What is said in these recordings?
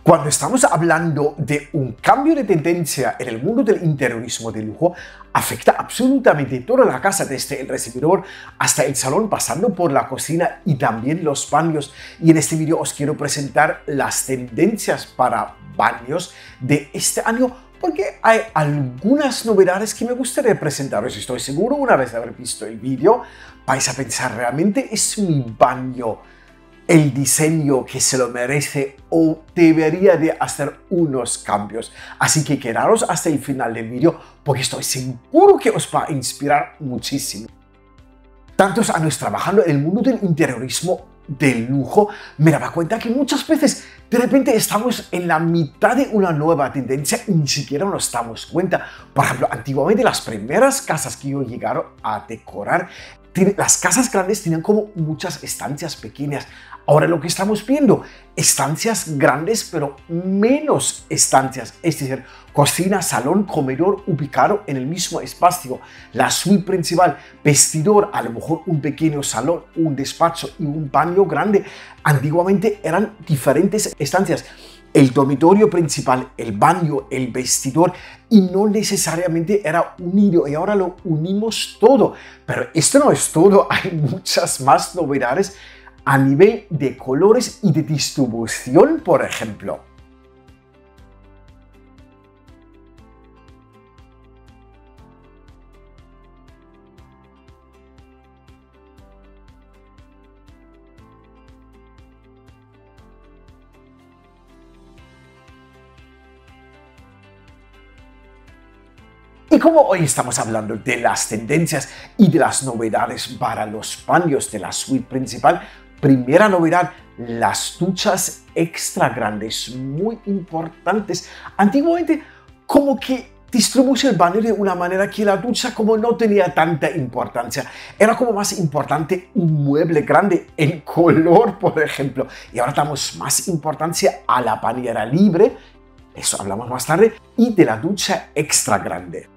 Cuando estamos hablando de un cambio de tendencia en el mundo del interiorismo de lujo, afecta absolutamente toda la casa, desde el recibidor hasta el salón, pasando por la cocina y también los baños. Y en este vídeo os quiero presentar las tendencias para baños de este año, porque hay algunas novedades que me gustaría presentaros. Estoy seguro, una vez de haber visto el vídeo, vais a pensar, ¿realmente es mi baño el diseño que se lo merece o debería de hacer unos cambios? Así que quedaros hasta el final del vídeo porque estoy seguro que os va a inspirar muchísimo. Tantos años trabajando en el mundo del interiorismo de lujo, me daba cuenta que muchas veces de repente estamos en la mitad de una nueva tendencia y ni siquiera nos damos cuenta. Por ejemplo, antiguamente las primeras casas que yo llegaron a decorar, las casas grandes tenían como muchas estancias pequeñas. Ahora lo que estamos viendo, estancias grandes pero menos estancias, es decir, cocina, salón, comedor ubicado en el mismo espacio, la suite principal, vestidor, a lo mejor un pequeño salón, un despacho y un baño grande. Antiguamente eran diferentes estancias, el dormitorio principal, el baño, el vestidor, y no necesariamente era unido, y ahora lo unimos todo. Pero esto no es todo, hay muchas más novedades a nivel de colores y de distribución, por ejemplo. Y como hoy estamos hablando de las tendencias y de las novedades para los baños de la suite principal, primera novedad, las duchas extra grandes, muy importantes. Antiguamente, como que distribuye el baño de una manera que la ducha como no tenía tanta importancia. Era como más importante un mueble grande en color, por ejemplo. Y ahora damos más importancia a la bañera libre, eso hablamos más tarde, y de la ducha extra grande.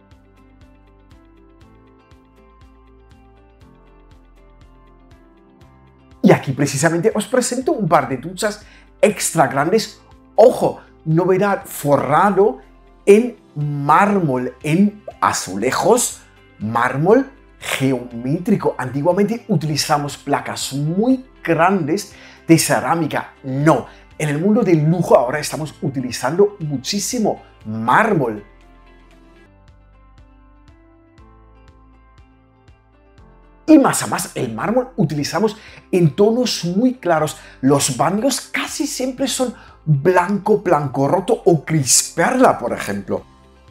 Y aquí precisamente os presento un par de duchas extra grandes. Ojo, novedad, forrado en mármol, en azulejos, mármol geométrico. Antiguamente utilizamos placas muy grandes de cerámica. No, en el mundo del lujo ahora estamos utilizando muchísimo mármol. Y más a más, el mármol utilizamos en tonos muy claros. Los baños casi siempre son blanco, blanco roto o gris perla, por ejemplo.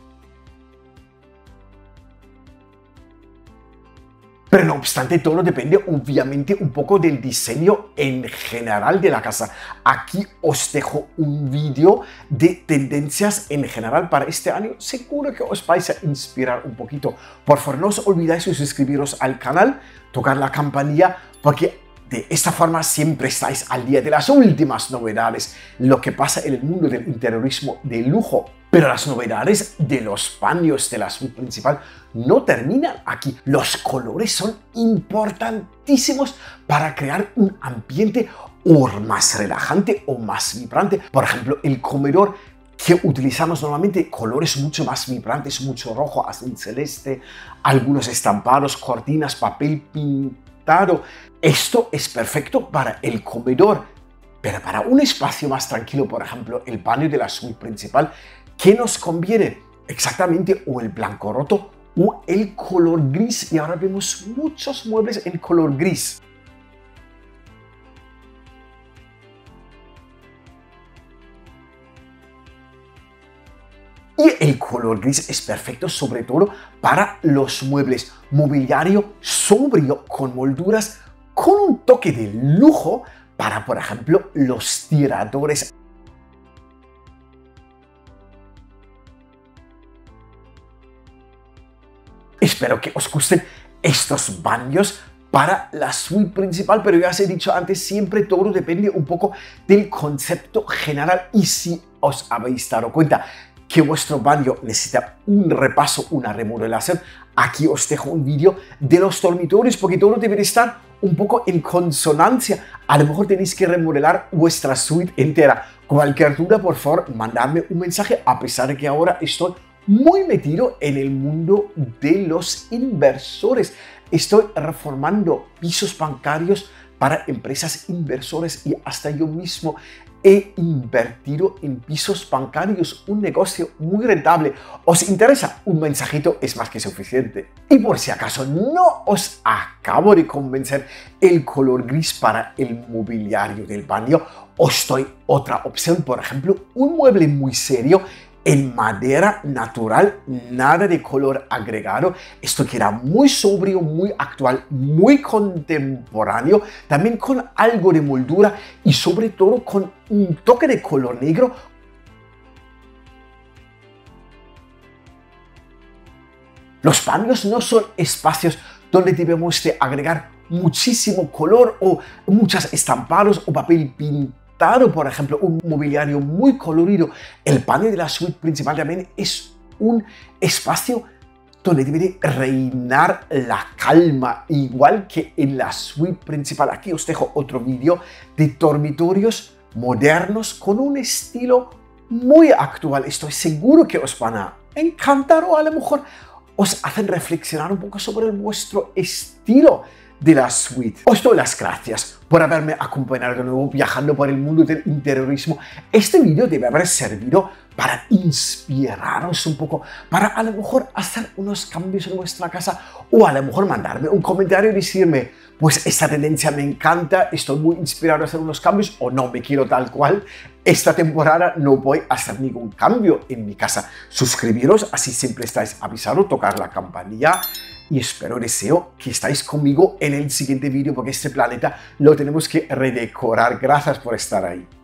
Pero no obstante, todo depende obviamente un poco del diseño en general de la casa. Aquí os dejo un vídeo de tendencias en general para este año. Seguro que os vais a inspirar un poquito. Por favor, no os olvidéis de suscribiros al canal, tocar la campanilla, porque de esta forma siempre estáis al día de las últimas novedades, lo que pasa en el mundo del interiorismo de lujo. Pero las novedades de los baños de la suite principal no terminan aquí. Los colores son importantísimos para crear un ambiente o más relajante o más vibrante. Por ejemplo, el comedor, que utilizamos normalmente colores mucho más vibrantes, mucho rojo, azul celeste, algunos estampados, cortinas, papel pintado. Esto es perfecto para el comedor, pero para un espacio más tranquilo, por ejemplo, el baño de la suite principal, ¿qué nos conviene? Exactamente, o el blanco roto o el color gris, y ahora vemos muchos muebles en color gris. Y el color gris es perfecto sobre todo para los muebles, mobiliario sobrio con molduras con un toque de lujo para, por ejemplo, los tiradores. Espero que os gusten estos baños para la suite principal, pero ya os he dicho antes, siempre todo depende un poco del concepto general. Y si os habéis dado cuenta que vuestro baño necesita un repaso, una remodelación, aquí os dejo un vídeo de los dormitorios, porque todo debe estar un poco en consonancia. A lo mejor tenéis que remodelar vuestra suite entera. Cualquier duda, por favor, mandadme un mensaje, a pesar de que ahora estoy muy metido en el mundo de los inversores. Estoy reformando pisos bancarios para empresas inversores y hasta yo mismo he invertido en pisos bancarios, un negocio muy rentable. ¿Os interesa? Un mensajito es más que suficiente. Y por si acaso no os acabo de convencer el color gris para el mobiliario del baño, os doy otra opción, por ejemplo, un mueble muy serio en madera natural, nada de color agregado. Esto queda muy sobrio, muy actual, muy contemporáneo, también con algo de moldura y sobre todo con un toque de color negro. Los baños no son espacios donde debemos de agregar muchísimo color o muchos estampados o papel pintado. Por ejemplo, un mobiliario muy colorido. El baño de la suite principal también es un espacio donde debe de reinar la calma, igual que en la suite principal. Aquí os dejo otro vídeo de dormitorios modernos con un estilo muy actual. Estoy seguro que os van a encantar o a lo mejor os hacen reflexionar un poco sobre vuestro estilo de la suite. Os doy las gracias por haberme acompañado de nuevo viajando por el mundo del interiorismo. Este vídeo debe haber servido para inspiraros un poco, para a lo mejor hacer unos cambios en vuestra casa o a lo mejor mandarme un comentario y decirme, pues esta tendencia me encanta, estoy muy inspirado a hacer unos cambios o no, me quiero tal cual. Esta temporada no voy a hacer ningún cambio en mi casa. Suscribiros, así siempre estáis avisados, tocar la campanilla. Y espero, deseo que estáis conmigo en el siguiente vídeo porque este planeta lo tenemos que redecorar. Gracias por estar ahí.